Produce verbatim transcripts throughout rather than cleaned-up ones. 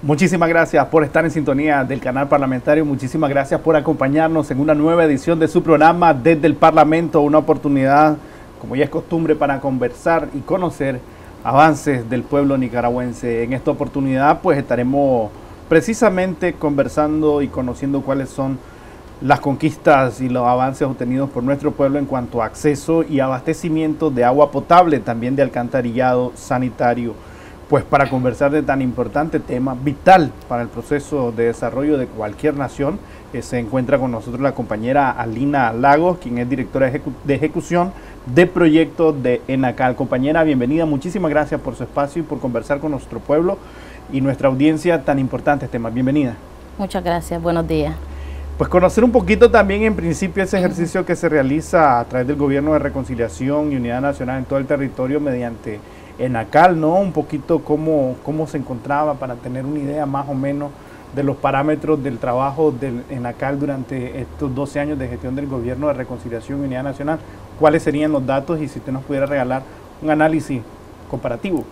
Muchísimas gracias por estar en sintonía del canal parlamentario, muchísimas gracias por acompañarnos en una nueva edición de su programa Desde el Parlamento, una oportunidad, como ya es costumbre, para conversar y conocer avances del pueblo nicaragüense. En esta oportunidad pues estaremos precisamente conversando y conociendo cuáles son las conquistas y los avances obtenidos por nuestro pueblo en cuanto a acceso y abastecimiento de agua potable, también de alcantarillado sanitario. Pues para conversar de tan importante tema, vital para el proceso de desarrollo de cualquier nación, eh, se encuentra con nosotros la compañera Alina Lagos, quien es directora ejecu de ejecución de proyectos de ENACAL. Compañera, bienvenida, muchísimas gracias por su espacio y por conversar con nuestro pueblo y nuestra audiencia tan importantes temas. Bienvenida. Muchas gracias, buenos días. Pues conocer un poquito también en principio ese ejercicio que se realiza a través del Gobierno de Reconciliación y Unidad Nacional en todo el territorio mediante ENACAL, ¿no? Un poquito cómo, cómo se encontraba para tener una idea más o menos de los parámetros del trabajo del ENACAL durante estos doce años de gestión del Gobierno de Reconciliación y Unidad Nacional. ¿Cuáles serían los datos y si usted nos pudiera regalar un análisis comparativo?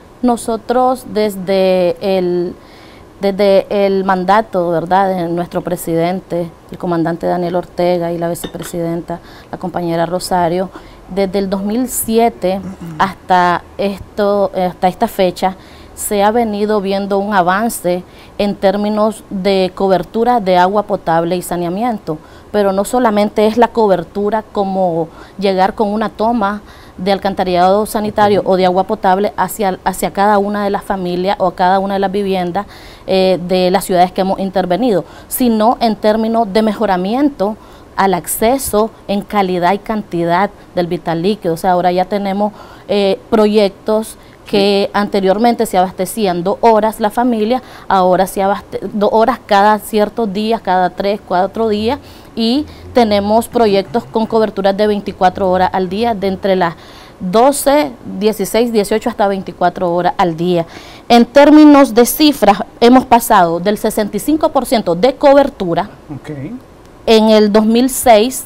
Nosotros desde el, desde el mandato, ¿verdad?, de nuestro presidente, el comandante Daniel Ortega, y la vicepresidenta, la compañera Rosario, desde el dos mil siete hasta, esto, hasta esta fecha, se ha venido viendo un avance en términos de cobertura de agua potable y saneamiento, pero no solamente es la cobertura como llegar con una toma de alcantarillado sanitario o de agua potable hacia, hacia cada una de las familias o cada una de las viviendas eh, de las ciudades que hemos intervenido, sino en términos de mejoramiento al acceso en calidad y cantidad del vital líquido. O sea, ahora ya tenemos eh, proyectos que anteriormente se abastecían dos horas la familia, ahora se abastecen dos horas cada ciertos días, cada tres, cuatro días, y tenemos proyectos con coberturas de veinticuatro horas al día, de entre las doce, dieciséis, dieciocho hasta veinticuatro horas al día. En términos de cifras, hemos pasado del sesenta y cinco por ciento de cobertura okay. en el dos mil seis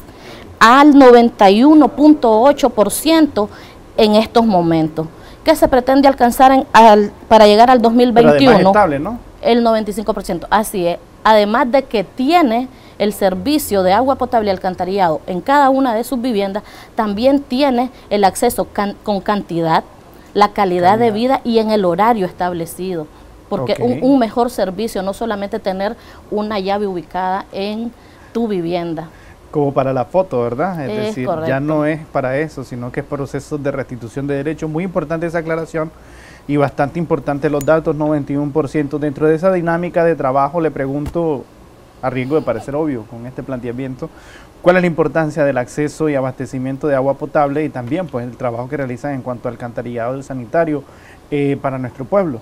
al noventa y uno punto ocho por ciento en estos momentos. ¿Qué se pretende alcanzar en, al, para llegar al dos mil veintiuno? Pero además estable, ¿no? El noventa y cinco por ciento, así es. Además de que tiene el servicio de agua potable y alcantarillado en cada una de sus viviendas, también tiene el acceso can, con cantidad, la calidad, calidad de vida y en el horario establecido. Porque okay. un, un mejor servicio, no solamente tener una llave ubicada en tu vivienda. Como para la foto, ¿verdad? Es, es decir, correcto. Ya no es para eso, sino que es procesos de restitución de derechos. Muy importante esa aclaración y bastante importante los datos, noventa y uno por ciento. Dentro de esa dinámica de trabajo, le pregunto, a riesgo de parecer obvio con este planteamiento, ¿cuál es la importancia del acceso y abastecimiento de agua potable y también pues el trabajo que realizan en cuanto al alcantarillado sanitario eh, para nuestro pueblo?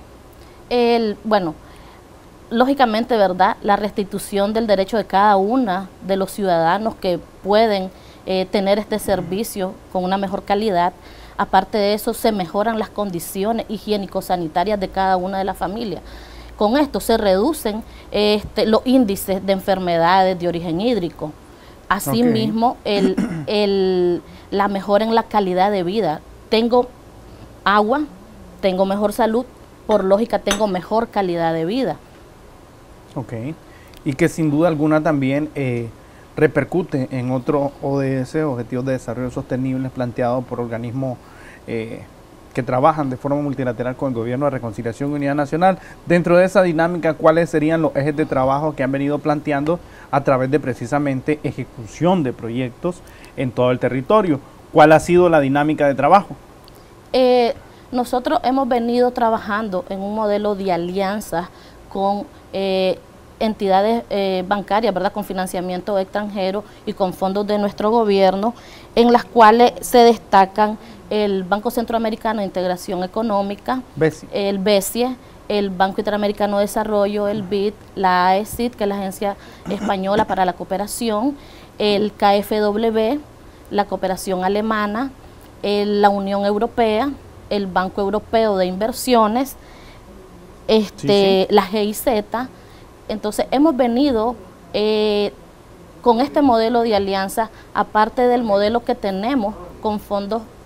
El, bueno, lógicamente, ¿verdad?, la restitución del derecho de cada una de los ciudadanos que pueden eh, tener este servicio con una mejor calidad. Aparte de eso, se mejoran las condiciones higiénico-sanitarias de cada una de las familias. Con esto se reducen este, los índices de enfermedades de origen hídrico. Asimismo, okay. el, el, la mejora en la calidad de vida. Tengo agua, tengo mejor salud, por lógica tengo mejor calidad de vida. Ok, y que sin duda alguna también eh, repercute en otros O D S, Objetivos de Desarrollo Sostenible, planteados por organismos eh, que trabajan de forma multilateral con el Gobierno de Reconciliación y Unidad Nacional. Dentro de esa dinámica, ¿cuáles serían los ejes de trabajo que han venido planteando a través de precisamente ejecución de proyectos en todo el territorio? ¿Cuál ha sido la dinámica de trabajo? Eh, nosotros hemos venido trabajando en un modelo de alianza con eh, entidades eh, bancarias, ¿verdad?, con financiamiento extranjero y con fondos de nuestro gobierno, en las cuales se destacan el Banco Centroamericano de Integración Económica, BESIE. el BESIE, el Banco Interamericano de Desarrollo, el B I D, la A E C I D, que es la Agencia Española para la Cooperación, el K F W, la Cooperación Alemana, el, la Unión Europea, el Banco Europeo de Inversiones, este, sí, sí. la G I Z. Entonces hemos venido eh, con este modelo de alianza, aparte del modelo que tenemos con fondos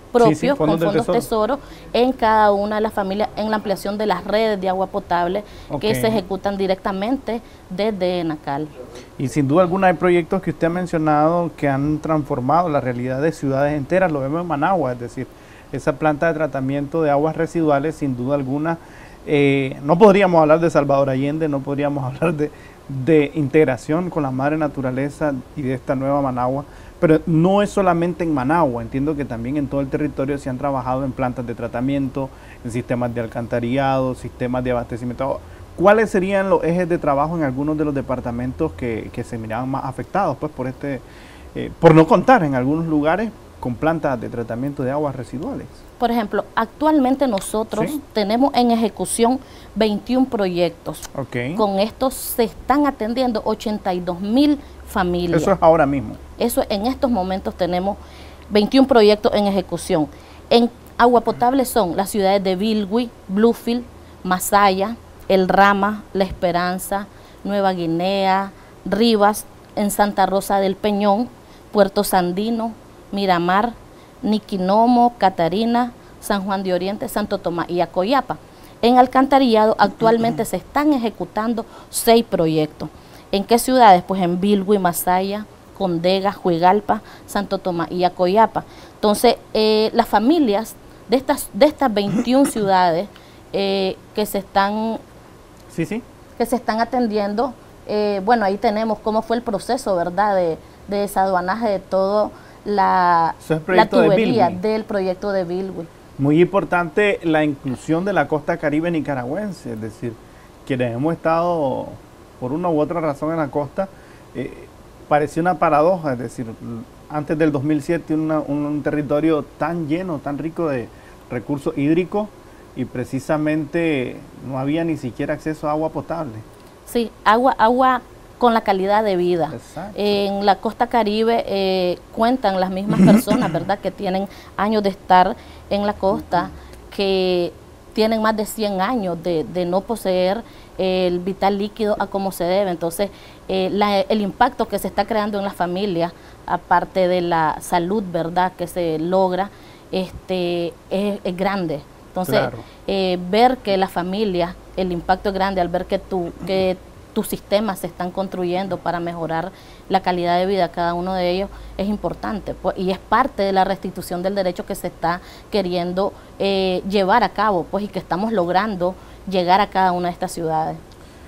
propios sí, sí, con fondos tesoro. tesoro en cada una de las familias, en la ampliación de las redes de agua potable okay. que se ejecutan directamente desde ENACAL. Y sin duda alguna hay proyectos que usted ha mencionado que han transformado la realidad de ciudades enteras, lo vemos en Managua, es decir, esa planta de tratamiento de aguas residuales sin duda alguna, eh, no podríamos hablar de Salvador Allende, no podríamos hablar de, de integración con la madre naturaleza y de esta nueva Managua. Pero no es solamente en Managua, entiendo que también en todo el territorio se han trabajado en plantas de tratamiento, en sistemas de alcantarillado, sistemas de abastecimiento. ¿Cuáles serían los ejes de trabajo en algunos de los departamentos que, que se miraban más afectados pues, por, este, eh, por no contar en algunos lugares con plantas de tratamiento de aguas residuales? Por ejemplo, actualmente nosotros ¿Sí? tenemos en ejecución veintiún proyectos. Okay. Con estos se están atendiendo ochenta y dos mil familias. Eso es ahora mismo. Eso en estos momentos tenemos veintiún proyectos en ejecución. En agua potable son las ciudades de Bilwi, Bluefield, Masaya, El Rama, La Esperanza, Nueva Guinea, Rivas, en Santa Rosa del Peñón, Puerto Sandino, Miramar, Niquinomo, Catarina, San Juan de Oriente, Santo Tomás y Acoyapa. En alcantarillado actualmente se están ejecutando seis proyectos. ¿En qué ciudades? Pues en Bilwi, Masaya, Condega, Juigalpa, Santo Tomás y Acoyapa. Entonces, eh, las familias de estas, de estas veintiún ciudades eh, que se están sí, sí. que se están atendiendo, eh, bueno, ahí tenemos cómo fue el proceso, ¿verdad?, de, de desaduanaje de todo la, la tubería de del proyecto de Bilwi. Muy importante la inclusión de la costa caribe nicaragüense, es decir, quienes hemos estado por una u otra razón en la costa, eh, parecía una paradoja, es decir, antes del dos mil siete una, un, un territorio tan lleno, tan rico de recursos hídricos y precisamente no había ni siquiera acceso a agua potable. Sí, agua, agua con la calidad de vida. Exacto. En la costa caribe eh, cuentan las mismas personas, ¿verdad?, que tienen años de estar en la costa, que tienen más de cien años de, de no poseer el vital líquido a como se debe. Entonces, eh, la, el impacto que se está creando en las familias, aparte de la salud, ¿verdad?, que se logra, este, es, es grande. Entonces, claro. eh, ver que la familia, el impacto es grande al ver que, tu, que tus sistemas se están construyendo para mejorar la calidad de vida de cada uno de ellos, es importante, pues, y es parte de la restitución del derecho que se está queriendo eh, llevar a cabo, pues, y que estamos logrando llegar a cada una de estas ciudades.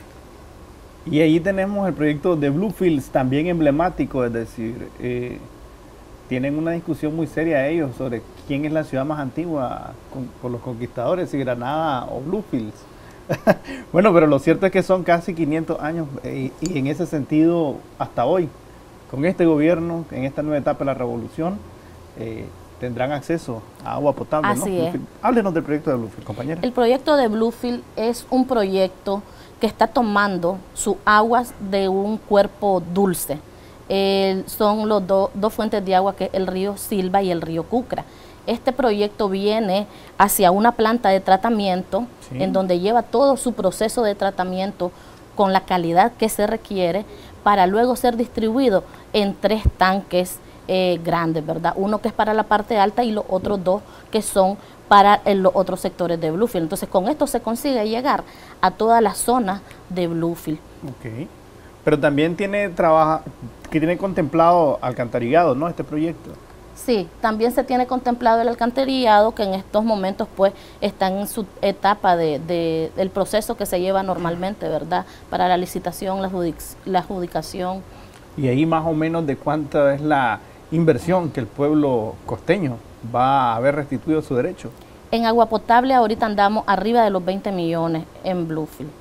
Y ahí tenemos el proyecto de Bluefields, también emblemático, es decir, eh, tienen una discusión muy seria ellos sobre quién es la ciudad más antigua con, con los conquistadores, si Granada o Bluefields. Bueno, pero lo cierto es que son casi quinientos años y, y en ese sentido, hasta hoy, con este gobierno, en esta nueva etapa de la revolución, eh, tendrán acceso a agua potable. Así ¿no? es. Háblenos del proyecto de Bluefield, compañera. El proyecto de Bluefield es un proyecto que está tomando sus aguas de un cuerpo dulce. Eh, son los do, dos fuentes de agua, que es el río Silva y el río Cucra. Este proyecto viene hacia una planta de tratamiento, sí, en donde lleva todo su proceso de tratamiento con la calidad que se requiere para luego ser distribuido en tres tanques eh, grandes, ¿verdad? Uno que es para la parte alta y los otros dos que son para eh, los otros sectores de Bluefield. Entonces, con esto se consigue llegar a toda la zona de Bluefield. Ok. Pero también tiene trabaja, que tiene contemplado alcantarillado, ¿no? Este proyecto. Sí, también se tiene contemplado el alcantarillado, que en estos momentos pues está en su etapa de, de, del proceso que se lleva normalmente, ¿verdad? Para la licitación, la, judic, la adjudicación. Y ahí más o menos de cuánta es la inversión que el pueblo costeño va a haber restituido su derecho. En agua potable ahorita andamos arriba de los veinte millones en Bluefield.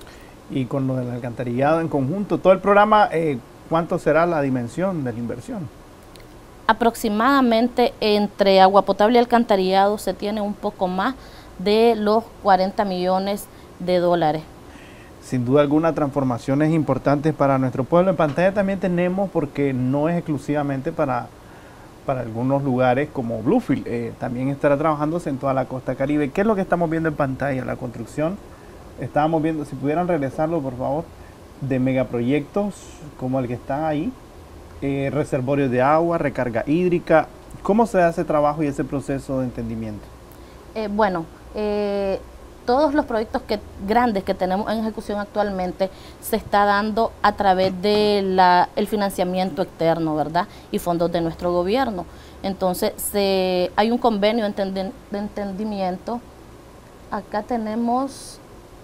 Y con lo del alcantarillado en conjunto, todo el programa, eh, ¿cuánto será la dimensión de la inversión? Aproximadamente entre agua potable y alcantarillado se tiene un poco más de los cuarenta millones de dólares. Sin duda alguna, transformaciones importantes para nuestro pueblo. En pantalla también tenemos, porque no es exclusivamente para, para algunos lugares como Bluefield, eh, también estará trabajándose en toda la costa caribe. ¿Qué es lo que estamos viendo en pantalla? La construcción, estábamos viendo, si pudieran regresarlo por favor, de megaproyectos como el que está ahí. Eh, reservorios de agua, recarga hídrica, ¿Cómo se hace trabajo y ese proceso de entendimiento? Eh, bueno, eh, todos los proyectos que, grandes que tenemos en ejecución actualmente se está dando a través del financiamiento externo, ¿verdad? Y fondos de nuestro gobierno. Entonces, se, hay un convenio de, entendi de entendimiento. Acá tenemos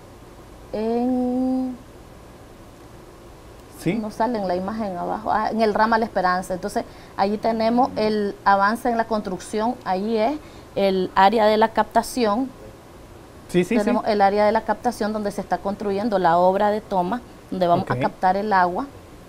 en... ¿Sí? No sale en la imagen abajo, ah, en el rama La Esperanza. Entonces, allí tenemos el avance en la construcción, ahí es el área de la captación. Sí, sí, tenemos sí. el área de la captación donde se está construyendo la obra de toma, donde vamos Okay. a captar el agua.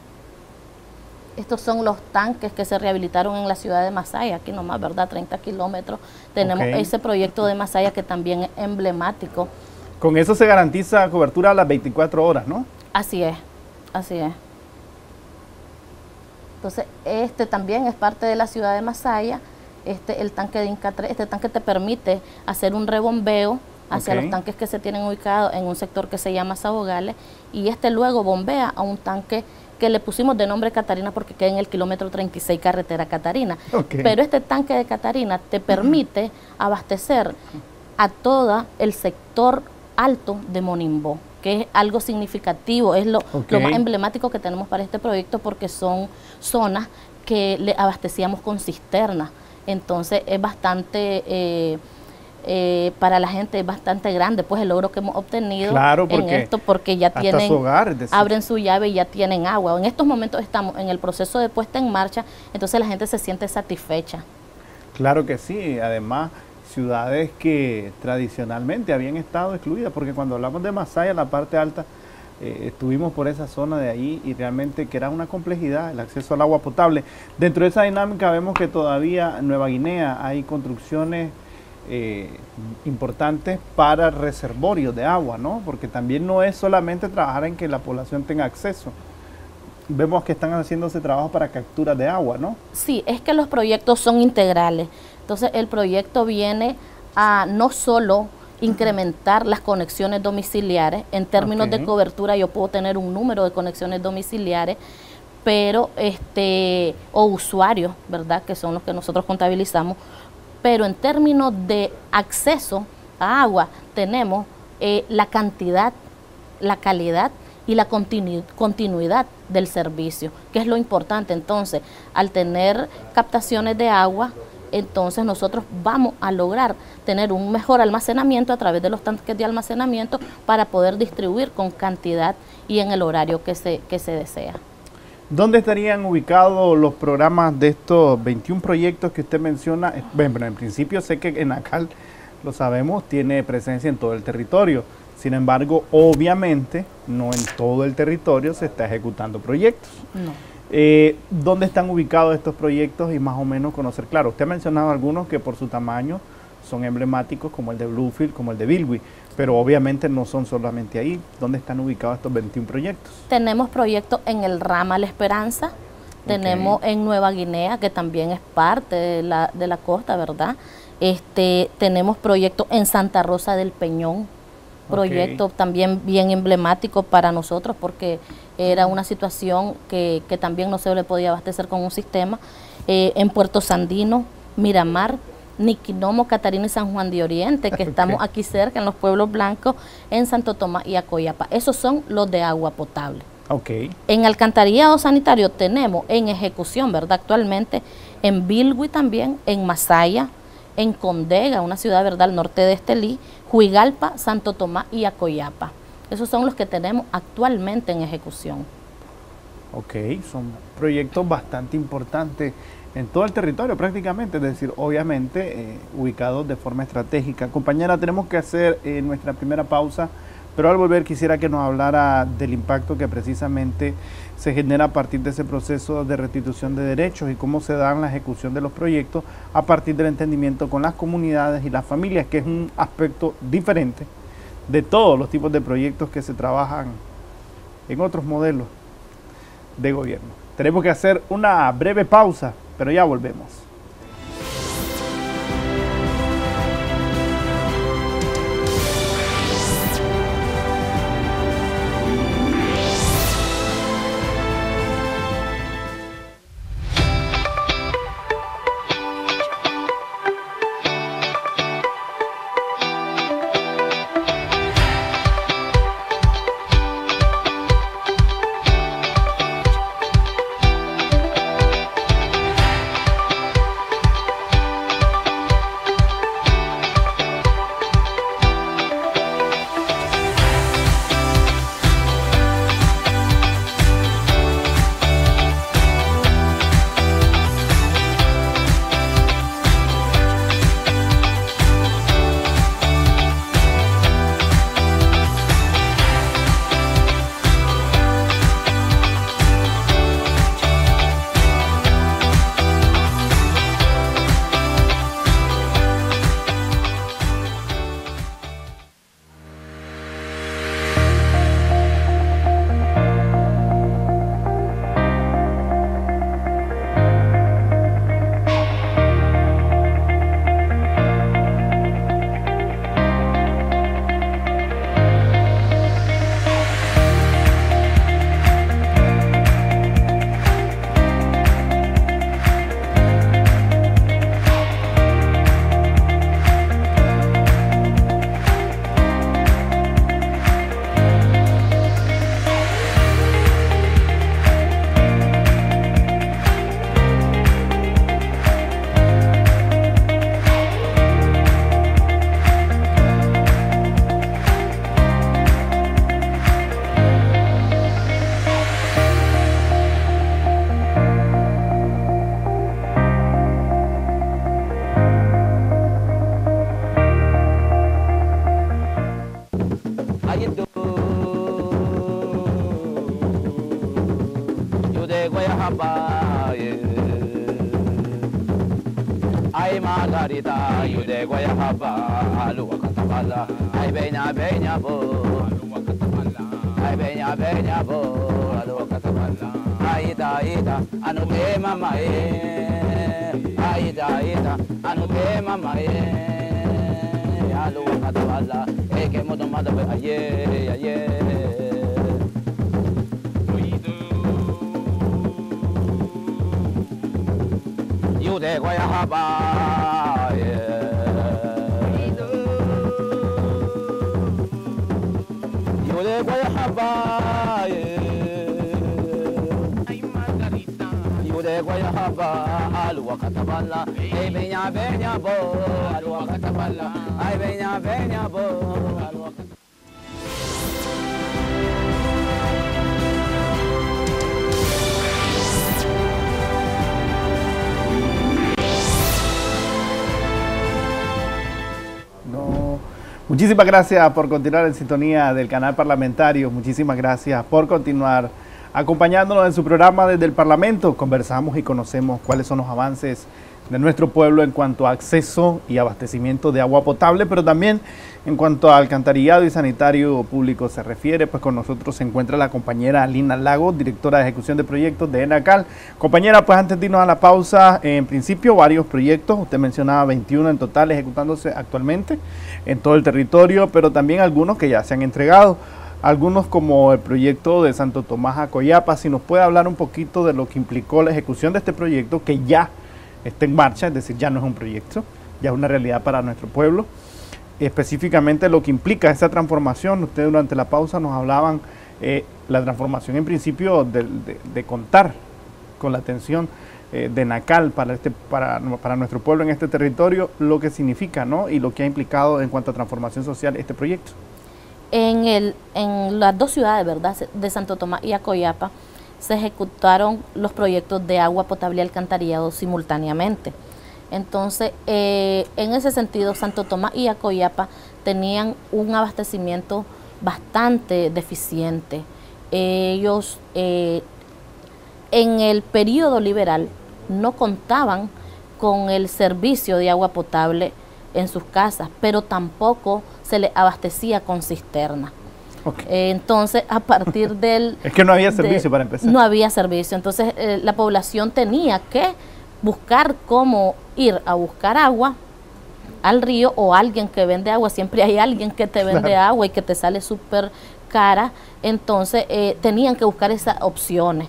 Estos son los tanques que se rehabilitaron en la ciudad de Masaya, aquí nomás, ¿verdad? treinta kilómetros. Tenemos Okay. ese proyecto de Masaya que también es emblemático. Con eso se garantiza cobertura a las veinticuatro horas, ¿no? Así es, así es. Entonces, este también es parte de la ciudad de Masaya. Este, el tanque de Inca tres, este tanque te permite hacer un rebombeo hacia Okay. los tanques que se tienen ubicados en un sector que se llama Sabogales, y este luego bombea a un tanque que le pusimos de nombre Catarina porque queda en el kilómetro treinta y seis carretera Catarina. Okay. Pero este tanque de Catarina te permite abastecer a todo el sector alto de Monimbó, que es algo significativo, es lo, Okay. lo más emblemático que tenemos para este proyecto porque son zonas que le abastecíamos con cisternas. Entonces es bastante, eh, eh, para la gente es bastante grande pues el logro que hemos obtenido Claro, en porque esto, porque ya hasta tienen, su hogar, es decir. abren su llave y ya tienen agua. En estos momentos estamos en el proceso de puesta en marcha, entonces la gente se siente satisfecha. Claro que sí, además ciudades que tradicionalmente habían estado excluidas, porque cuando hablamos de Masaya, la parte alta, eh, estuvimos por esa zona de ahí y realmente que era una complejidad el acceso al agua potable. Dentro de esa dinámica vemos que todavía en Nueva Guinea hay construcciones eh, importantes para reservorios de agua, ¿no? Porque también no es solamente trabajar en que la población tenga acceso. Vemos que están haciéndose trabajo para capturas de agua, ¿no? Sí, es que los proyectos son integrales. Entonces el proyecto viene a no solo incrementar las conexiones domiciliares, en términos Okay. de cobertura yo puedo tener un número de conexiones domiciliares, pero este, o usuarios, ¿verdad? Que son los que nosotros contabilizamos, pero en términos de acceso a agua tenemos eh, la cantidad, la calidad y la continu continuidad del servicio, que es lo importante. Entonces, al tener captaciones de agua, entonces nosotros vamos a lograr tener un mejor almacenamiento a través de los tanques de almacenamiento para poder distribuir con cantidad y en el horario que se, que se desea. ¿Dónde estarían ubicados los programas de estos veintiún proyectos que usted menciona? Bueno, en principio sé que ENACAL, lo sabemos, tiene presencia en todo el territorio. Sin embargo, obviamente, no en todo el territorio se está ejecutando proyectos. No. Eh, ¿Dónde están ubicados estos proyectos y más o menos conocer? Claro, usted ha mencionado algunos que por su tamaño son emblemáticos, como el de Bluefield, como el de Bilwi, pero obviamente no son solamente ahí. ¿Dónde están ubicados estos veintiún proyectos? Tenemos proyectos en el rama La Esperanza, tenemos Okay. en Nueva Guinea, que también es parte de la, de la costa, ¿verdad? Este, tenemos proyectos en Santa Rosa del Peñón, proyecto Okay. también bien emblemático para nosotros porque era una situación que, que también no se le podía abastecer con un sistema. Eh, en Puerto Sandino, Miramar, Niquinomo, Catarina y San Juan de Oriente, que estamos Okay. aquí cerca en los pueblos blancos, en Santo Tomás y Acoyapa. Esos son los de agua potable. Ok. En alcantarillado sanitario tenemos en ejecución, ¿verdad? Actualmente en Bilwi también, en Masaya, en Condega, una ciudad, ¿verdad?, al norte de Estelí, Huigalpa, Santo Tomás y Acoyapa. Esos son los que tenemos actualmente en ejecución. Ok, son proyectos bastante importantes en todo el territorio prácticamente, es decir, obviamente eh, ubicados de forma estratégica. Compañera, tenemos que hacer eh, nuestra primera pausa, pero al volver quisiera que nos hablara del impacto que precisamente se genera a partir de ese proceso de restitución de derechos y cómo se da la ejecución de los proyectos a partir del entendimiento con las comunidades y las familias, que es un aspecto diferente de todos los tipos de proyectos que se trabajan en otros modelos de gobierno. Tenemos que hacer una breve pausa, pero ya volvemos. de Guayabamba, ay Margarita, you de Guayabamba, alua catabala, ay beña beña bo, alua catabala, ay beña beña bo, alua catabala, ay ita ita, anu te mama eh, ay ita ita, anu te mama eh, alua catabala, eh que modo mada be aye aye. You de Guayabamba, you de Guayabamba, ay Margarita, you de Guayabamba, alua catabala, ay beña beña bo, alua catabala, ay beña beña bo, alua catabala. Muchísimas gracias por continuar en sintonía del canal parlamentario. Muchísimas gracias por continuar acompañándonos en su programa desde el Parlamento. Conversamos y conocemos cuáles son los avances de nuestro pueblo en cuanto a acceso y abastecimiento de agua potable, pero también en cuanto a alcantarillado y sanitario público se refiere. Pues con nosotros se encuentra la compañera Lina Lagos, directora de ejecución de proyectos de ENACAL. Compañera, pues antes de irnos a la pausa, en principio varios proyectos, usted mencionaba veintiuno en total ejecutándose actualmente en todo el territorio, pero también algunos que ya se han entregado. Algunos como el proyecto de Santo Tomás a Coyapa. Si nos puede hablar un poquito de lo que implicó la ejecución de este proyecto, que ya está en marcha, es decir, ya no es un proyecto, ya es una realidad para nuestro pueblo. Específicamente lo que implica esta transformación. Ustedes durante la pausa nos hablaban eh, la transformación en principio de, de, de contar con la atención eh, de ENACAL para, este, para, para nuestro pueblo en este territorio, lo que significa, ¿no? Y lo que ha implicado en cuanto a transformación social este proyecto. En, el, en las dos ciudades, ¿verdad?, de Santo Tomás y Acoyapa, se ejecutaron los proyectos de agua potable y alcantarillado simultáneamente. Entonces, eh, en ese sentido, Santo Tomás y Acoyapa tenían un abastecimiento bastante deficiente. Ellos, eh, en el periodo liberal, no contaban con el servicio de agua potable en sus casas, pero tampoco se les abastecía con cisterna. Okay. Eh, entonces, a partir del... es que no había servicio de, para empezar. No había servicio. Entonces, eh, la población tenía que buscar cómo ir a buscar agua al río, o alguien que vende agua. Siempre hay alguien que te vende claro. agua y que te sale súper cara. Entonces, eh, tenían que buscar esas opciones.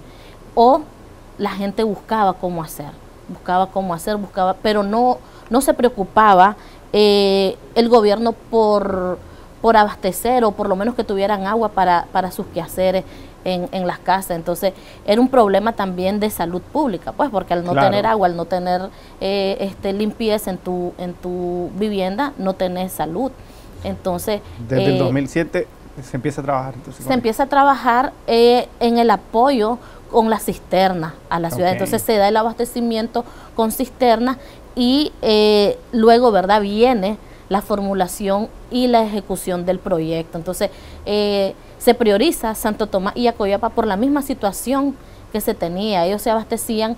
O la gente buscaba cómo hacer. Buscaba cómo hacer, buscaba, pero no, no se preocupaba eh, el gobierno por... por abastecer, o por lo menos que tuvieran agua para, para sus quehaceres en, en las casas. Entonces, era un problema también de salud pública, pues, porque al no claro. tener agua, al no tener eh, este, limpieza en tu, en tu vivienda, no tenés salud. Entonces... Desde eh, el dos mil siete se empieza a trabajar. Entonces, se empieza a trabajar eh, en el apoyo con la cisterna a la ciudad. Okay. Entonces, se da el abastecimiento con cisterna y eh, luego, ¿verdad?, viene la formulación y la ejecución del proyecto. Entonces, eh, se prioriza Santo Tomás y Acoyapa por la misma situación que se tenía. Ellos se abastecían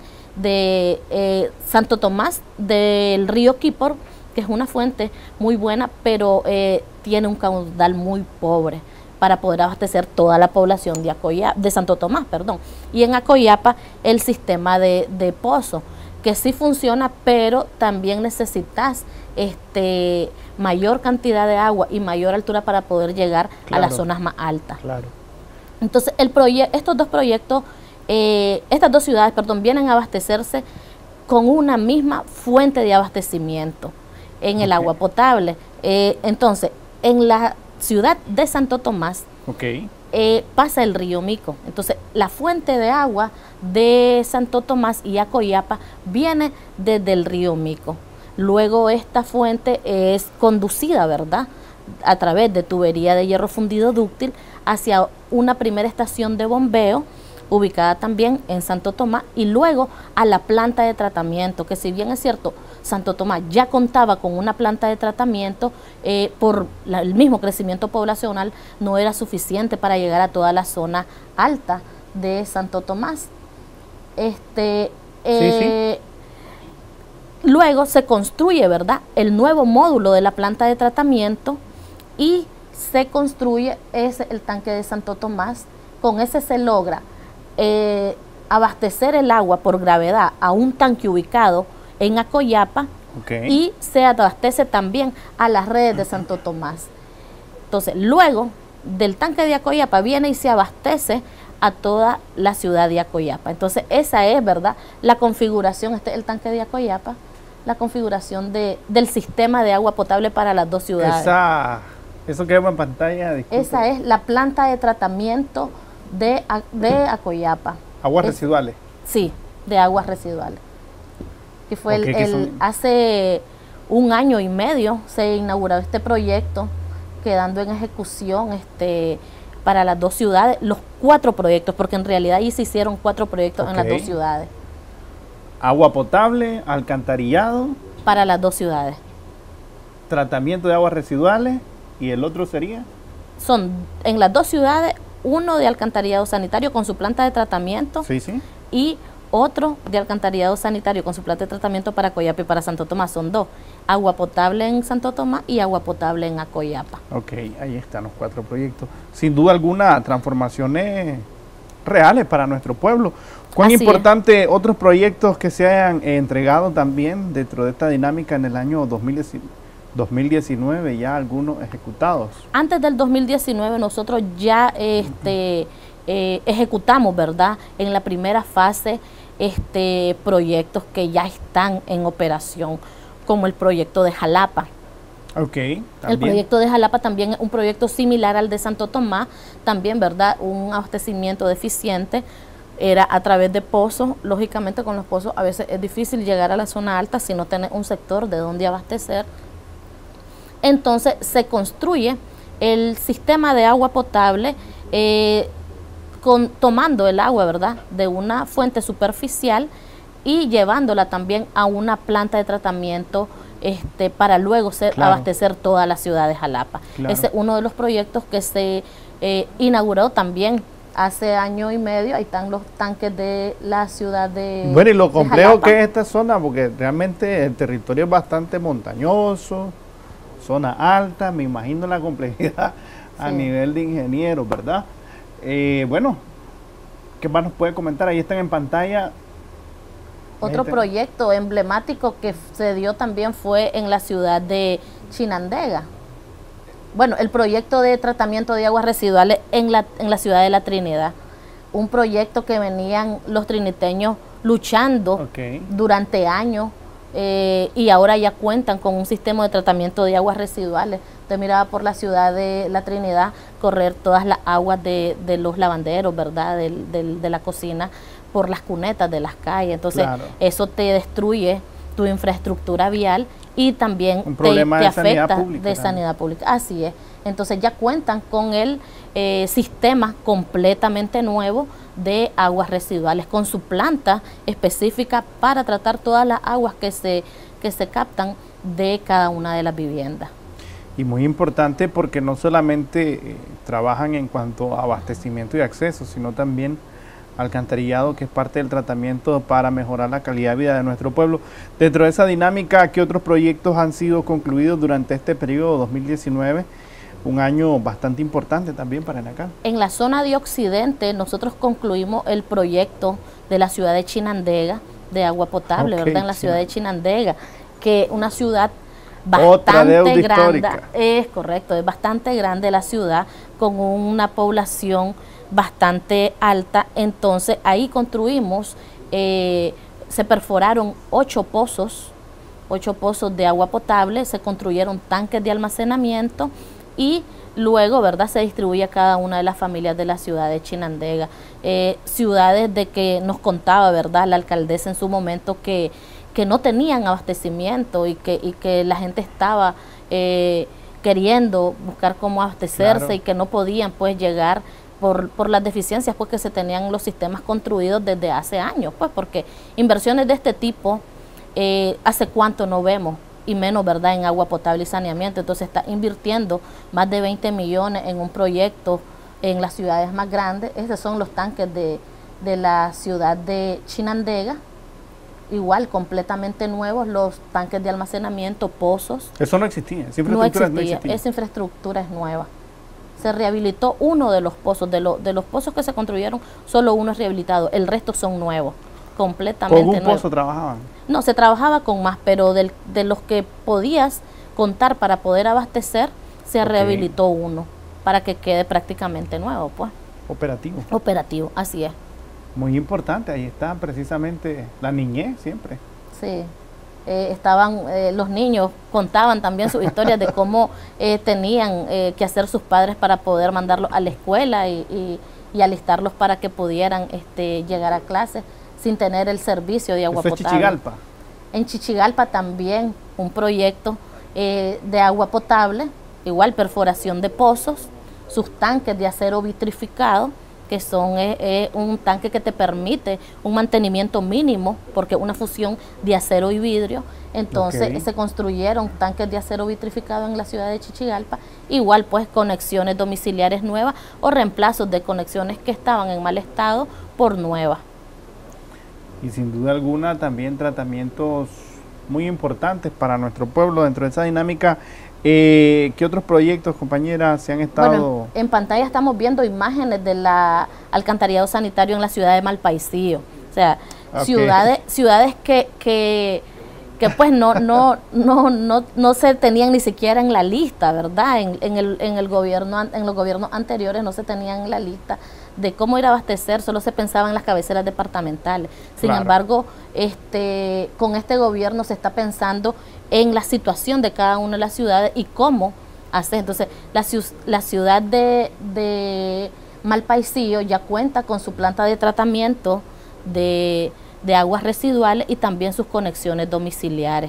de eh, Santo Tomás del río Quipor, que es una fuente muy buena, pero eh, tiene un caudal muy pobre para poder abastecer toda la población de, Acoyapa, de Santo Tomás, perdón. Y en Acoyapa el sistema de, de pozo, que sí funciona, pero también necesitas este, mayor cantidad de agua y mayor altura para poder llegar claro, a las zonas más altas. Claro. Entonces, el estos dos proyectos, eh, estas dos ciudades, perdón, vienen a abastecerse con una misma fuente de abastecimiento en el okay. agua potable. Eh, entonces, en la ciudad de Santo Tomás, okay. eh, pasa el río Mico. Entonces, la fuente de agua de Santo Tomás y Acoyapa viene desde el río Mico. Luego esta fuente es conducida, ¿verdad?, a través de tubería de hierro fundido dúctil hacia una primera estación de bombeo ubicada también en Santo Tomás, y luego a la planta de tratamiento, que si bien es cierto, Santo Tomás ya contaba con una planta de tratamiento, eh, por la, el mismo crecimiento poblacional no era suficiente para llegar a toda la zona alta de Santo Tomás. Este, eh, sí, sí. Luego se construye, ¿verdad?, el nuevo módulo de la planta de tratamiento y se construye ese, el tanque de Santo Tomás. Con ese se logra eh, abastecer el agua por gravedad a un tanque ubicado en Acoyapa, okay, y se abastece también a las redes de Santo Tomás. Entonces, luego del tanque de Acoyapa viene y se abastece a toda la ciudad de Acoyapa. Entonces, esa es, ¿verdad?, la configuración, este es el tanque de Acoyapa, la configuración de, del sistema de agua potable para las dos ciudades. Esa, eso que vemos en pantalla, disculpe. Esa es la planta de tratamiento de, de Acoyapa. ¿Aguas es, residuales? Sí, de aguas residuales. Que fue okay, el, el, son... hace un año y medio se inauguró este proyecto, quedando en ejecución este, para las dos ciudades, los cuatro proyectos, porque en realidad ahí se hicieron cuatro proyectos okay, en las dos ciudades. Agua potable, alcantarillado. Para las dos ciudades. Tratamiento de aguas residuales, ¿y el otro sería? Son en las dos ciudades, uno de alcantarillado sanitario con su planta de tratamiento, sí, sí, y otro de alcantarillado sanitario con su planta de tratamiento para Acoyapa y para Santo Tomás. Son dos, agua potable en Santo Tomás y agua potable en Acoyapa. Ok, ahí están los cuatro proyectos. Sin duda alguna, transformaciones reales para nuestro pueblo. ¿Cuán Así importante es. Otros proyectos que se hayan eh, entregado también dentro de esta dinámica en el año dos mil diecinueve, ya algunos ejecutados? Antes del dos mil diecinueve nosotros ya este, eh, ejecutamos, ¿verdad?, en la primera fase este, proyectos que ya están en operación, como el proyecto de Jalapa. Okay, el proyecto de Jalapa también es un proyecto similar al de Santo Tomás, también, ¿verdad?, un abastecimiento deficiente, era a través de pozos. Lógicamente con los pozos a veces es difícil llegar a la zona alta si no tenés un sector de donde abastecer. Entonces se construye el sistema de agua potable eh, con, tomando el agua, ¿verdad?, de una fuente superficial y llevándola también a una planta de tratamiento este, para luego ser, claro, abastecer toda la ciudad de Jalapa. Claro. Ese es uno de los proyectos que se eh, inauguró también hace año y medio. Ahí están los tanques de la ciudad de Bueno, y lo complejo que es esta zona, porque realmente el territorio es bastante montañoso, zona alta, me imagino la complejidad sí. a nivel de ingenieros, ¿verdad? Eh, bueno, ¿qué más nos puede comentar? Ahí están en pantalla. Otro están. proyecto emblemático que se dio también fue en la ciudad de Chinandega. Bueno, el proyecto de tratamiento de aguas residuales en la, en la ciudad de La Trinidad. Un proyecto que venían los triniteños luchando okay. durante años eh, y ahora ya cuentan con un sistema de tratamiento de aguas residuales. Usted miraba por la ciudad de La Trinidad correr todas las aguas de, de los lavanderos, ¿verdad?, del, del, de la cocina, por las cunetas de las calles. Entonces, claro. eso te destruye tu infraestructura vial y también un te, problema te de afecta sanidad pública, de sanidad ¿no? pública. Así es. Entonces ya cuentan con el eh, sistema completamente nuevo de aguas residuales, con su planta específica para tratar todas las aguas que se, que se captan de cada una de las viviendas. Y muy importante porque no solamente eh, trabajan en cuanto a abastecimiento y acceso, sino también alcantarillado, que es parte del tratamiento para mejorar la calidad de vida de nuestro pueblo. Dentro de esa dinámica, ¿qué otros proyectos han sido concluidos durante este periodo dos mil diecinueve? Un año bastante importante también para Enacal. En la zona de Occidente, nosotros concluimos el proyecto de la ciudad de Chinandega, de agua potable, okay, ¿verdad? En la ciudad de Chinandega, que una ciudad bastante grande. Histórica. Es correcto, es bastante grande la ciudad, con una población bastante alta. Entonces ahí construimos, eh, se perforaron ocho pozos, ocho pozos de agua potable, se construyeron tanques de almacenamiento y luego, ¿verdad?, se distribuye a cada una de las familias de la ciudad de Chinandega. Eh, ciudades de que nos contaba, ¿verdad?, la alcaldesa en su momento que, que no tenían abastecimiento y que, y que la gente estaba eh, queriendo buscar cómo abastecerse, claro, y que no podían pues llegar Por, por las deficiencias pues que se tenían los sistemas construidos desde hace años, pues porque inversiones de este tipo eh, hace cuánto no vemos, y menos, ¿verdad?, en agua potable y saneamiento. Entonces está invirtiendo más de veinte millones en un proyecto en las ciudades más grandes. Estos son los tanques de, de la ciudad de Chinandega, igual completamente nuevos, los tanques de almacenamiento, pozos. Eso no existía, esa no infraestructura existía, no existía. Esa infraestructura es nueva. Se rehabilitó uno de los pozos, de, lo, de los pozos que se construyeron, solo uno es rehabilitado, el resto son nuevos, completamente nuevos. ¿Con un pozo nuevos. trabajaban? No, se trabajaba con más, pero del, de los que podías contar para poder abastecer, se Okay. rehabilitó uno, para que quede prácticamente nuevo, pues. Operativo. Operativo, así es. Muy importante, ahí está precisamente la niñez siempre. Sí, eh, estaban, eh, los niños contaban también sus historias de cómo eh, tenían eh, que hacer sus padres para poder mandarlos a la escuela y, y, y alistarlos para que pudieran este, llegar a clases sin tener el servicio de agua Eso es potable. Chichigalpa. En Chichigalpa también un proyecto eh, de agua potable, igual perforación de pozos, sus tanques de acero vitrificado, que son eh, eh, un tanque que te permite un mantenimiento mínimo, porque una fusión de acero y vidrio. Entonces Okay. se construyeron tanques de acero vitrificado en la ciudad de Chichigalpa, igual pues conexiones domiciliares nuevas o reemplazos de conexiones que estaban en mal estado por nuevas. Y sin duda alguna también tratamientos muy importantes para nuestro pueblo dentro de esa dinámica. Eh, ¿Qué otros proyectos, compañeras, se han estado...? Bueno, en pantalla estamos viendo imágenes de la alcantarillado sanitario en la ciudad de Malpaisillo. O sea, Okay. ciudades ciudades que, que, que pues no, no, no, no, no se tenían ni siquiera en la lista, ¿verdad? En, en, el, en, el gobierno, en los gobiernos anteriores no se tenían en la lista de cómo ir a abastecer, solo se pensaba en las cabeceras departamentales. Sin Claro. embargo, este, con este gobierno se está pensando en la situación de cada una de las ciudades y cómo hacer. Entonces, la, ciu- la ciudad de, de Malpaisillo ya cuenta con su planta de tratamiento de, de aguas residuales y también sus conexiones domiciliares.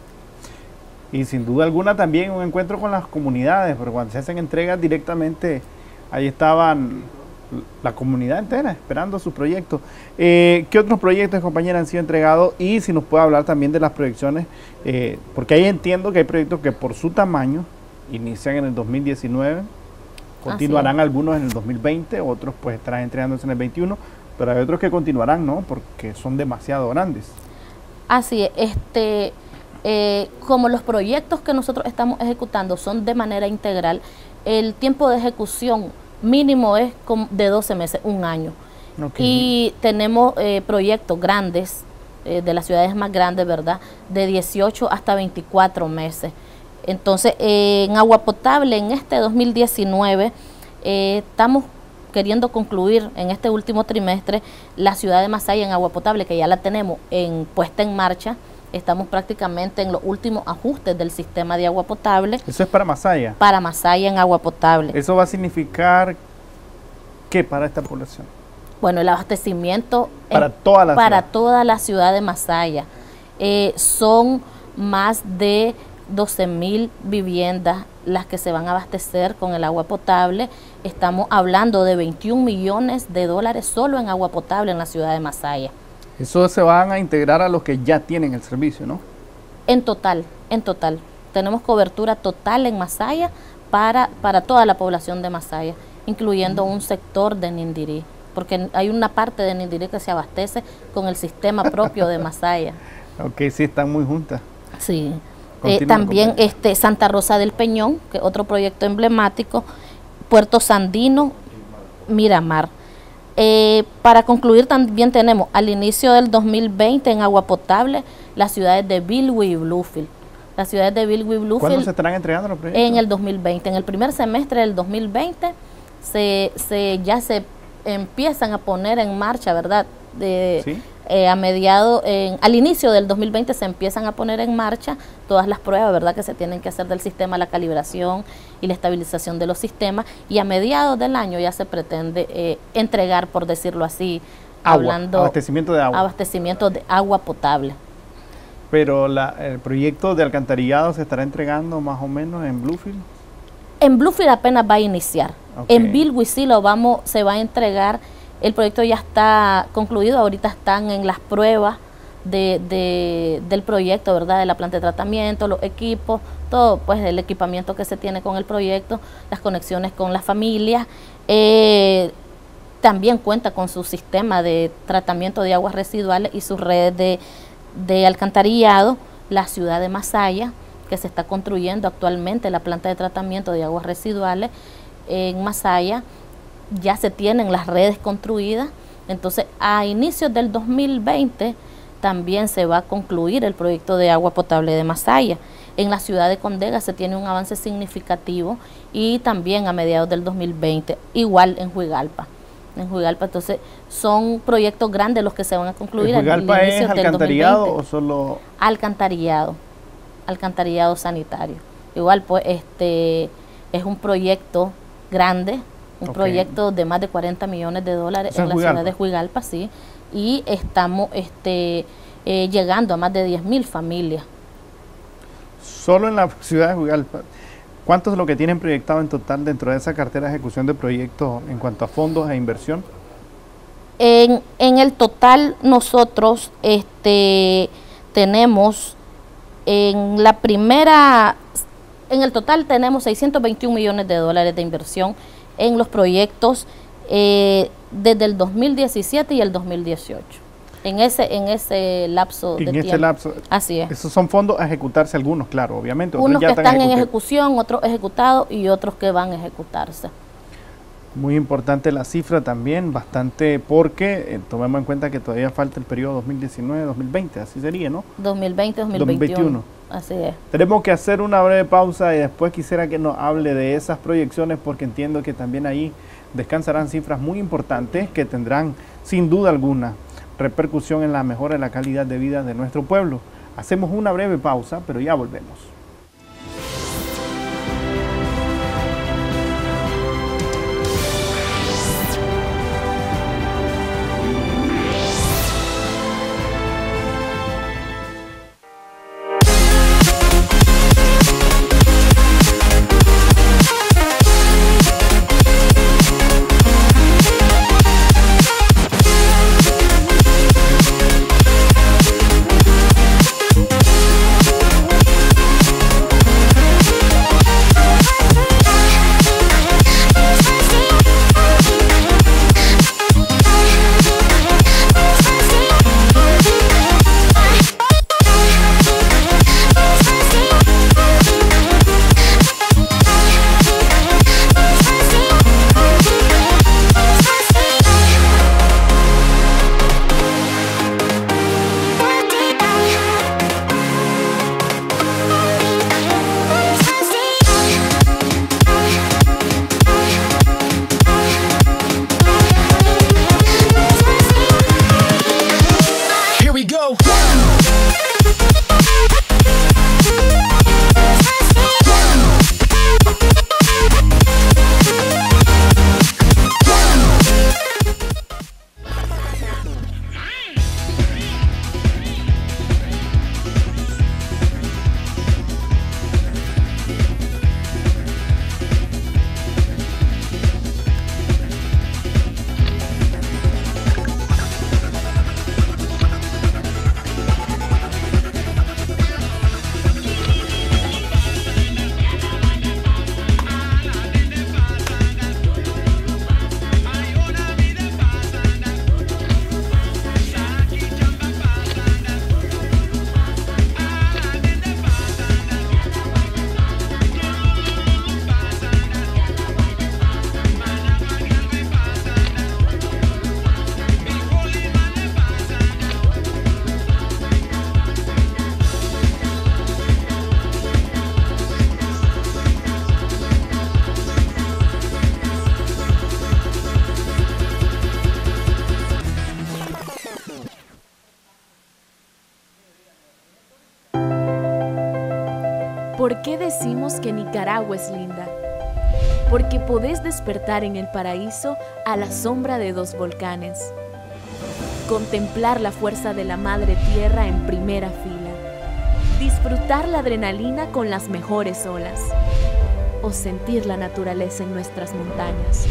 Y sin duda alguna también un encuentro con las comunidades, porque cuando se hacen entregas directamente, ahí estaban la comunidad entera esperando su proyecto. Eh, ¿Qué otros proyectos, compañeras, han sido entregados? Y si nos puede hablar también de las proyecciones, eh, porque ahí entiendo que hay proyectos que por su tamaño inician en el dos mil diecinueve, continuarán algunos en el dos mil veinte, otros pues estarán entregándose en el veintiuno, pero hay otros que continuarán, ¿no? Porque son demasiado grandes. Así es, este, eh, como los proyectos que nosotros estamos ejecutando son de manera integral, el tiempo de ejecución mínimo es como de doce meses, un año. Okay. Y tenemos eh, proyectos grandes, eh, de las ciudades más grandes, ¿verdad? De dieciocho hasta veinticuatro meses. Entonces, eh, en agua potable, en este dos mil diecinueve, eh, estamos queriendo concluir en este último trimestre la ciudad de Masaya en agua potable, que ya la tenemos en, puesta en marcha. Estamos prácticamente en los últimos ajustes del sistema de agua potable. Eso es para Masaya. Para Masaya en agua potable. ¿Eso va a significar qué para esta población? Bueno, el abastecimiento Para en, toda la para ciudad. toda la ciudad de Masaya. Eh, son más de doce mil viviendas las que se van a abastecer con el agua potable. Estamos hablando de veintiún millones de dólares solo en agua potable en la ciudad de Masaya. Eso se van a integrar a los que ya tienen el servicio, ¿no? En total, en total. Tenemos cobertura total en Masaya para, para toda la población de Masaya, incluyendo mm. un sector de Nindirí, porque hay una parte de Nindirí que se abastece con el sistema propio de Masaya. Ok, sí, están muy juntas. Sí. Eh, también este Santa Rosa del Peñón, que es otro proyecto emblemático, Puerto Sandino, Miramar. Eh, para concluir, también tenemos al inicio del dos mil veinte en agua potable las ciudades de Bilwi y Bluefield. Las ciudades de Bilwi y Bluefield. ¿Cuándo se estarán entregando los proyectos? En el dos mil veinte, en el primer semestre del dos mil veinte se, se ya se empiezan a poner en marcha, ¿verdad? De, ¿Sí? eh, a mediado, en, al inicio del dos mil veinte se empiezan a poner en marcha todas las pruebas, ¿verdad? Que se tienen que hacer del sistema, la calibración y la estabilización de los sistemas, y a mediados del año ya se pretende eh, entregar, por decirlo así, agua, hablando abastecimiento de agua. Abastecimiento de agua potable. Pero la, el proyecto de alcantarillado se estará entregando más o menos en Bluefield. En Bluefield apenas va a iniciar. Okay. En Bilwi sí lo vamos, se va a entregar. El proyecto ya está concluido, ahorita están en las pruebas de, de, del proyecto, ¿verdad? De la planta de tratamiento, los equipos, todo, pues el equipamiento que se tiene con el proyecto, las conexiones con las familias. Eh, también cuenta con su sistema de tratamiento de aguas residuales y sus redes de, de alcantarillado. La ciudad de Masaya, que se está construyendo actualmente la planta de tratamiento de aguas residuales en Masaya, ya se tienen las redes construidas. Entonces, a inicios del dos mil veinte también se va a concluir el proyecto de agua potable de Masaya. En la ciudad de Condega se tiene un avance significativo y también a mediados del dos mil veinte, igual en Juigalpa. En Juigalpa, entonces, son proyectos grandes los que se van a concluir. ¿En Juigalpa es alcantarillado o solo...? Alcantarillado, alcantarillado sanitario. Igual, pues, este es un proyecto grande, un okay. proyecto de más de cuarenta millones de dólares en la Juigalpa. Ciudad de Juigalpa, sí, y estamos este, eh, llegando a más de diez mil familias. Solo en la ciudad de Juigalpa. ¿Cuánto es lo que tienen proyectado en total dentro de esa cartera de ejecución de proyectos en cuanto a fondos e inversión? En, en el total nosotros este, tenemos en la primera, en el total tenemos seiscientos veintiún millones de dólares de inversión en los proyectos eh, desde el dos mil diecisiete y el dos mil dieciocho. En ese, en ese lapso en de ese tiempo. Lapso, así es. Esos son fondos a ejecutarse algunos, claro, obviamente. Unos ya que están, están en ejecución, otros ejecutados. ejecutados y otros que van a ejecutarse. Muy importante la cifra también, bastante, porque eh, tomemos en cuenta que todavía falta el periodo dos mil diecinueve dos mil veinte, así sería, ¿no? dos mil veinte dos mil veintiuno. Así es. Tenemos que hacer una breve pausa y después quisiera que nos hable de esas proyecciones, porque entiendo que también ahí descansarán cifras muy importantes que tendrán, sin duda alguna, repercusión en la mejora de la calidad de vida de nuestro pueblo. Hacemos una breve pausa, pero ya volvemos. ¿Por qué decimos que Nicaragua es linda? Porque podés despertar en el paraíso a la sombra de dos volcanes, contemplar la fuerza de la madre tierra en primera fila, disfrutar la adrenalina con las mejores olas, o sentir la naturaleza en nuestras montañas.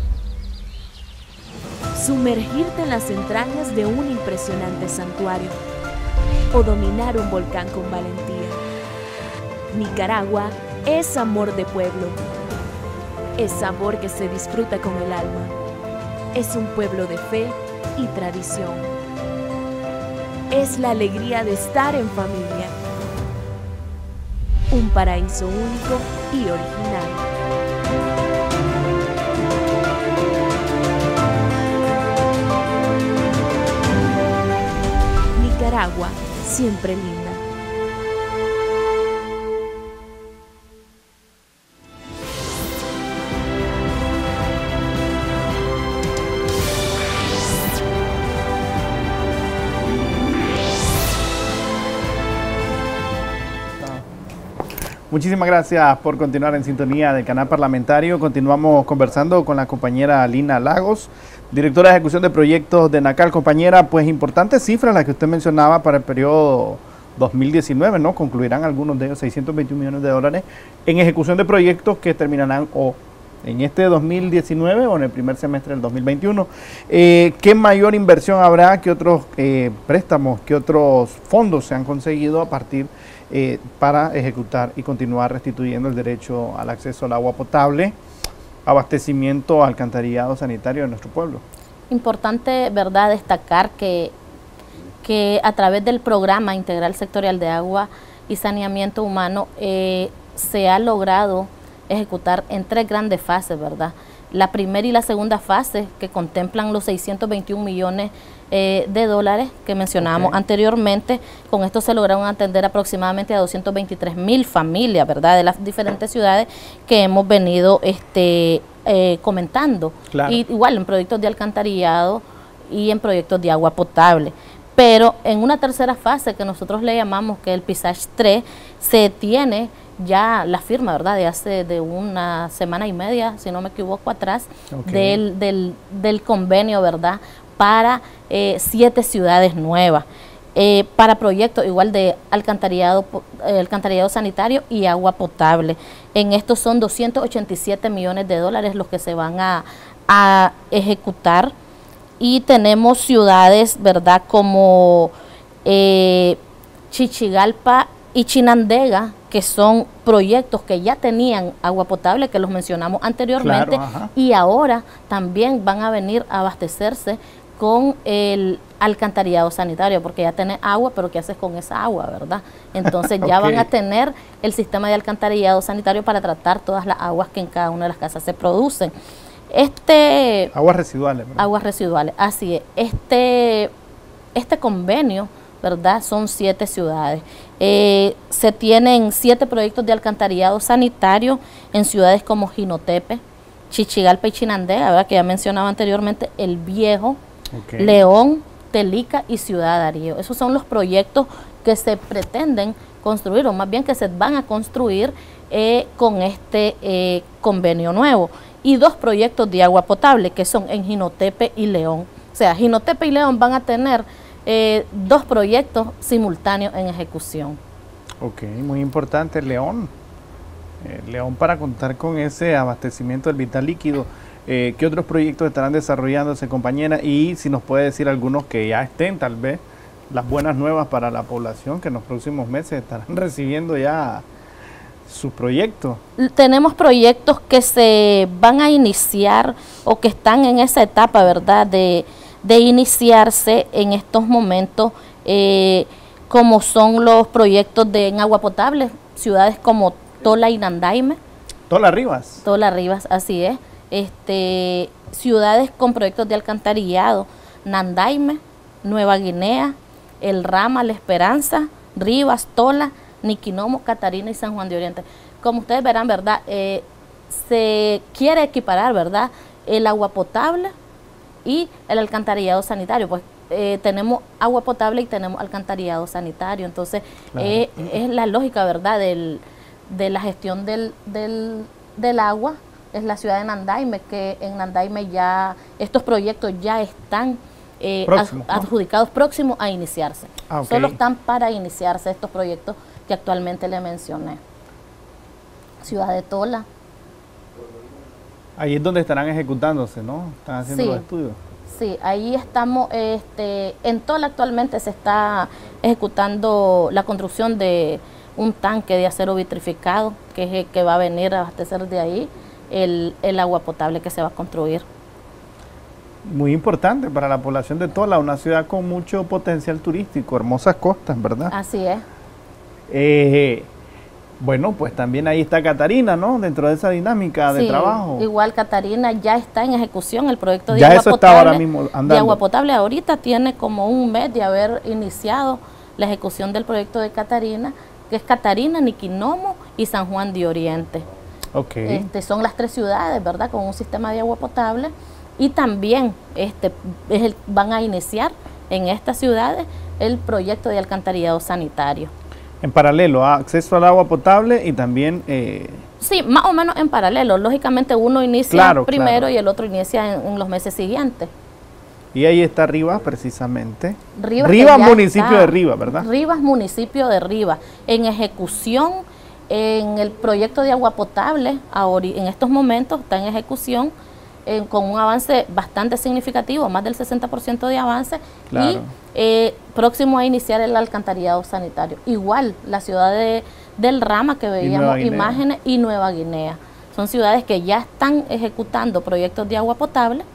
Sumergirte en las entrañas de un impresionante santuario, o dominar un volcán con valentía. Nicaragua es amor de pueblo, es sabor que se disfruta con el alma. es un pueblo de fe y tradición. Es la alegría de estar en familia. Un paraíso único y original. Nicaragua, siempre linda. Muchísimas gracias por continuar en sintonía del canal parlamentario. Continuamos conversando con la compañera Lina Lagos, directora de ejecución de proyectos de NACAL. Compañera, pues importantes cifras las que usted mencionaba para el periodo dos mil diecinueve, ¿no? Concluirán algunos de ellos, seiscientos veintiún millones de dólares en ejecución de proyectos que terminarán o en este dos mil diecinueve o en el primer semestre del dos mil veintiuno. Eh, ¿Qué mayor inversión habrá? ¿Qué otros eh, préstamos, qué otros fondos se han conseguido a partir eh, para ejecutar y continuar restituyendo el derecho al acceso al agua potable, abastecimiento, alcantarillado sanitario de nuestro pueblo? Importante, ¿verdad?, destacar que, que a través del Programa Integral Sectorial de Agua y Saneamiento Humano eh, se ha logrado ejecutar en tres grandes fases, ¿verdad? La primera y la segunda fase, que contemplan los seiscientos veintiún millones eh, de dólares que mencionábamos okay. anteriormente. Con esto se lograron atender aproximadamente a doscientas veintitrés mil familias, ¿verdad?, de las diferentes ciudades que hemos venido este, eh, comentando. Claro. Y igual en proyectos de alcantarillado y en proyectos de agua potable. Pero en una tercera fase que nosotros le llamamos que el P I S A C tres, se tiene ya la firma, ¿verdad?, de hace de una semana y media, si no me equivoco, atrás, okay. del, del, del convenio, ¿verdad?, para eh, siete ciudades nuevas, eh, para proyectos igual de alcantarillado, eh, alcantarillado sanitario y agua potable. En estos son doscientos ochenta y siete millones de dólares los que se van a, a ejecutar, y tenemos ciudades, ¿verdad?, como eh, Chichigalpa y Chinandega, que son proyectos que ya tenían agua potable, que los mencionamos anteriormente, claro, y ahora también van a venir a abastecerse con el alcantarillado sanitario, porque ya tenés agua, pero ¿qué haces con esa agua, verdad? Entonces ya okay. van a tener el sistema de alcantarillado sanitario para tratar todas las aguas que en cada una de las casas se producen. Este, aguas residuales, ¿verdad? Aguas residuales, así es. Este, este convenio, ¿verdad?, son siete ciudades. Eh, se tienen siete proyectos de alcantarillado sanitario en ciudades como Jinotepe, Chichigalpa y Chinandega, ¿verdad?, que ya mencionaba anteriormente, El Viejo, okay. León, Telica y Ciudad Darío. Esos son los proyectos que se pretenden construir, o más bien que se van a construir eh, con este eh, convenio nuevo. Y dos proyectos de agua potable, que son en Jinotepe y León. O sea, Jinotepe y León van a tener Eh, dos proyectos simultáneos en ejecución. Ok, muy importante, León. Eh, León, para contar con ese abastecimiento del vital líquido. Eh, ¿Qué otros proyectos estarán desarrollándose, compañera? Y si nos puede decir algunos que ya estén, tal vez, las buenas nuevas para la población, que en los próximos meses estarán recibiendo ya sus proyectos. Tenemos proyectos que se van a iniciar o que están en esa etapa, ¿verdad?, de de iniciarse en estos momentos, eh, como son los proyectos de en agua potable, ciudades como Tola y Nandaime. Tola Rivas. Tola Rivas, así es. Este, ciudades con proyectos de alcantarillado, Nandaime, Nueva Guinea, El Rama, La Esperanza, Rivas, Tola, Niquinomo, Catarina y San Juan de Oriente. Como ustedes verán, ¿verdad?, eh, se quiere equiparar, ¿verdad?, el agua potable y el alcantarillado sanitario. Pues eh, tenemos agua potable y tenemos alcantarillado sanitario. Entonces, claro. eh, es la lógica, ¿verdad?, del, de la gestión del, del, del agua. Es la ciudad de Nandaime, que en Nandaime ya estos proyectos ya están eh, Próximo, ad, adjudicados, ¿no?, próximos a iniciarse. Ah, okay. Solo están para iniciarse estos proyectos que actualmente le mencioné. Ciudad de Tola. Ahí es donde estarán ejecutándose, ¿no? Están haciendo sí, los estudios. Sí, ahí estamos, este, en Tola actualmente se está ejecutando la construcción de un tanque de acero vitrificado, que es el que va a venir a abastecer de ahí el, el agua potable que se va a construir. muy importante para la población de Tola, una ciudad con mucho potencial turístico, hermosas costas, ¿verdad? Así es. Eh, bueno, pues también ahí está Catarina, ¿no? Dentro de esa dinámica de Sí, trabajo. igual Catarina ya está en ejecución el proyecto de Ya agua eso está potable. ahora mismo andando. De agua potable ahorita tiene como un mes de haber iniciado la ejecución del proyecto de Catarina, que es Catarina, Niquinomo y San Juan de Oriente. Ok. Este, son las tres ciudades, ¿verdad? Con un sistema de agua potable y también este, es el, van a iniciar en estas ciudades el proyecto de alcantarillado sanitario. En paralelo, acceso al agua potable y también... Eh, Sí, más o menos en paralelo. Lógicamente uno inicia Claro, primero claro. y el otro inicia en, en los meses siguientes. y ahí está Rivas, precisamente. Rivas, Rivas, que ya municipio está. de Rivas, ¿verdad? Rivas, municipio de Rivas, en ejecución, en el proyecto de agua potable, ahora, en estos momentos está en ejecución, eh, con un avance bastante significativo, más del sesenta por ciento de avance, Claro. y eh, próximo a iniciar el alcantarillado sanitario. Igual, la ciudad de, del Rama, que veíamos Nueva Guinea. imágenes, y Nueva Guinea. Son ciudades que ya están ejecutando proyectos de agua potable,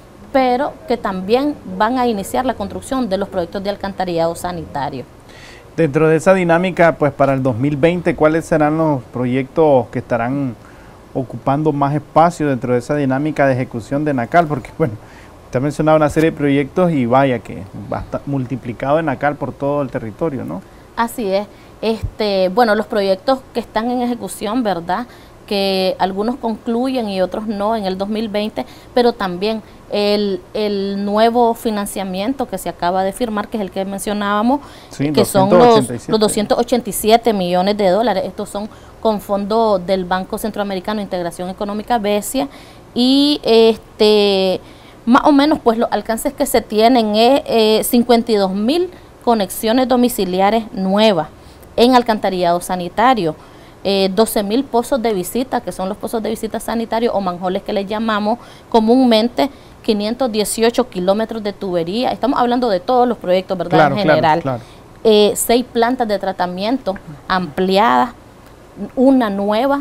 pero que también van a iniciar la construcción de los proyectos de alcantarillado sanitario. Dentro de esa dinámica, pues para el dos mil veinte, ¿cuáles serán los proyectos que estarán ocupando más espacio dentro de esa dinámica de ejecución de NACAL? Porque, bueno, usted ha mencionado una serie de proyectos y vaya que basta, multiplicado en NACAL por todo el territorio, ¿no? Así es. Este, bueno, los proyectos que están en ejecución, ¿verdad?, que algunos concluyen y otros no en el dos mil veinte, pero también el, el nuevo financiamiento que se acaba de firmar, que es el que mencionábamos, Sí, que son los, doscientos ochenta y siete. los doscientos ochenta y siete millones de dólares. Estos son con fondos del Banco Centroamericano de Integración Económica, BESIA, y este más o menos pues los alcances que se tienen es eh, cincuenta y dos mil conexiones domiciliares nuevas en alcantarillado sanitario. Eh, doce mil pozos de visita, que son los pozos de visita sanitarios o manjoles que les llamamos comúnmente, quinientos dieciocho kilómetros de tubería. Estamos hablando de todos los proyectos, ¿verdad? Claro, en general. claro, claro. Eh, seis plantas de tratamiento ampliadas, una nueva,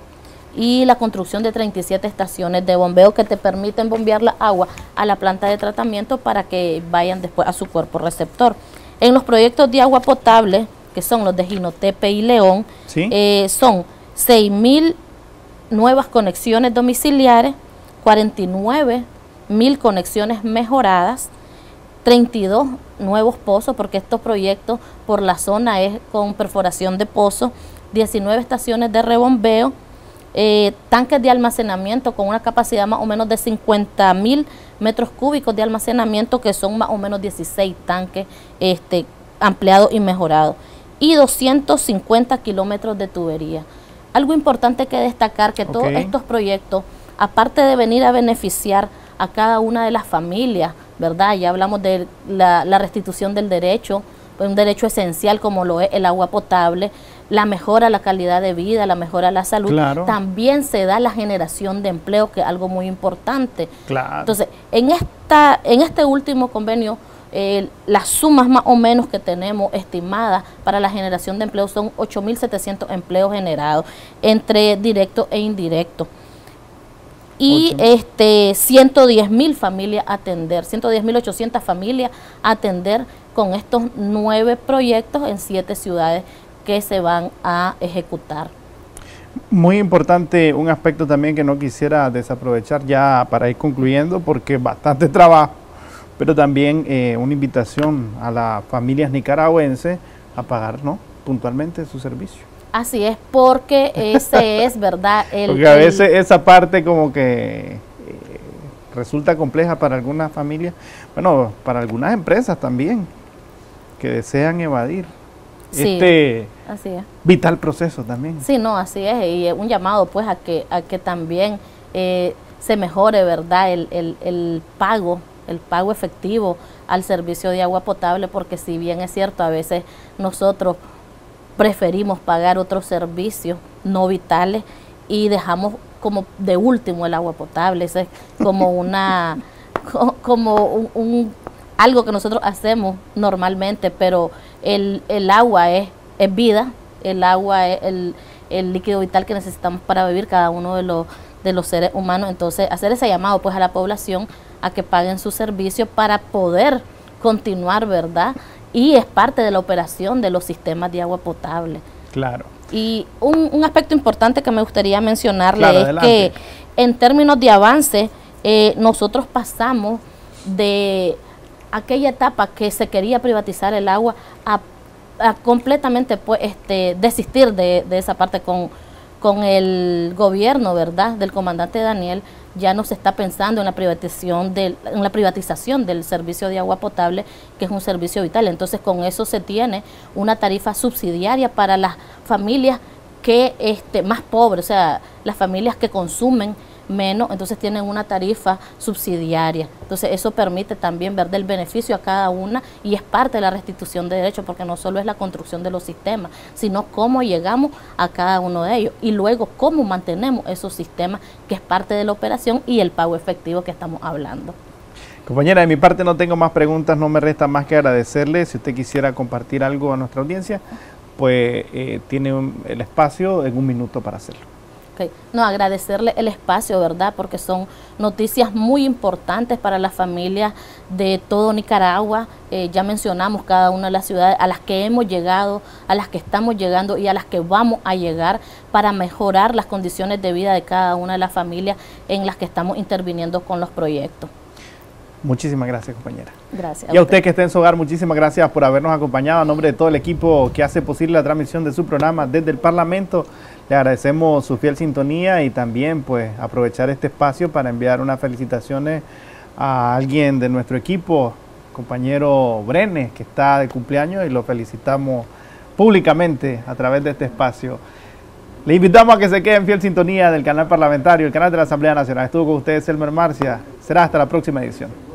y la construcción de treinta y siete estaciones de bombeo que te permiten bombear la agua a la planta de tratamiento para que vayan después a su cuerpo receptor. En los proyectos de agua potable, que son los de Jinotepe y León, ¿Sí? eh, son seis mil nuevas conexiones domiciliares, cuarenta y nueve mil conexiones mejoradas, treinta y dos nuevos pozos, porque estos proyectos por la zona es con perforación de pozos, diecinueve estaciones de rebombeo, eh, tanques de almacenamiento con una capacidad más o menos de cincuenta mil metros cúbicos de almacenamiento, que son más o menos dieciséis tanques este, ampliados y mejorados, y doscientos cincuenta kilómetros de tubería. Algo importante que destacar, que todos Ok. estos proyectos, aparte de venir a beneficiar a cada una de las familias, ¿verdad? Ya hablamos de la, la restitución del derecho, un derecho esencial como lo es el agua potable, la mejora a la calidad de vida, la mejora a la salud. Claro. También se da la generación de empleo, que es algo muy importante. Claro. Entonces, en, esta, en este último convenio, Eh, las sumas más o menos que tenemos estimadas para la generación de empleo son ocho mil setecientos empleos generados entre directo e indirecto, y Ocho. este ciento diez mil familias a atender, ciento diez mil ochocientas familias a atender con estos nueve proyectos en siete ciudades que se van a ejecutar. Muy importante, un aspecto también que no quisiera desaprovechar ya para ir concluyendo, porque bastante trabajo, pero también eh, una invitación a las familias nicaragüenses a pagar, ¿no?, puntualmente su servicio. Así es, porque ese es, ¿verdad? El, Porque a el- veces esa parte como que eh, resulta compleja para algunas familias, bueno, para algunas empresas también, que desean evadir Sí. este Así es. vital proceso también. Sí, no, así es, y es un llamado pues a que a que también eh, se mejore, ¿verdad?, el, el, el pago, el pago efectivo al servicio de agua potable, porque si bien es cierto, a veces nosotros preferimos pagar otros servicios no vitales y dejamos como de último el agua potable. Eso es como una co- como un, un- algo que nosotros hacemos normalmente, pero el, el agua es, es vida, el agua es el, el líquido vital que necesitamos para vivir cada uno de los de los seres humanos. Entonces, hacer ese llamado pues a la población a que paguen su servicio para poder continuar, ¿verdad? Y es parte de la operación de los sistemas de agua potable. Claro. Y un, un aspecto importante que me gustaría mencionarle Claro, es adelante. que en términos de avance, eh, nosotros pasamos de aquella etapa que se quería privatizar el agua a, a completamente pues, este, desistir de, de esa parte con, con el gobierno, ¿verdad?, del comandante Daniel. Ya no se está pensando en la privatización del, en la privatización del servicio de agua potable, que es un servicio vital. Entonces, con eso se tiene una tarifa subsidiaria para las familias que este, más pobres, o sea, las familias que consumen menos, entonces tienen una tarifa subsidiaria. Entonces eso permite también ver del beneficio a cada una y es parte de la restitución de derechos, porque no solo es la construcción de los sistemas, sino cómo llegamos a cada uno de ellos y luego cómo mantenemos esos sistemas, que es parte de la operación y el pago efectivo que estamos hablando. Compañera, de mi parte no tengo más preguntas, no me resta más que agradecerle. Si usted quisiera compartir algo a nuestra audiencia, pues eh, tiene un, el espacio en un minuto para hacerlo. Okay. No, agradecerle el espacio, ¿verdad? Porque son noticias muy importantes para las familias de todo Nicaragua. Eh, ya mencionamos cada una de las ciudades a las que hemos llegado, a las que estamos llegando y a las que vamos a llegar para mejorar las condiciones de vida de cada una de las familias en las que estamos interviniendo con los proyectos. Muchísimas gracias, compañera. Gracias. Y a usted que está en su hogar, muchísimas gracias por habernos acompañado. A nombre de todo el equipo que hace posible la transmisión de su programa desde el Parlamento, le agradecemos su fiel sintonía y también pues aprovechar este espacio para enviar unas felicitaciones a alguien de nuestro equipo, compañero Brenes, que está de cumpleaños y lo felicitamos públicamente a través de este espacio. Le invitamos a que se quede en fiel sintonía del canal parlamentario, el canal de la Asamblea Nacional. Estuvo con ustedes Elmer Marcia. Será hasta la próxima edición.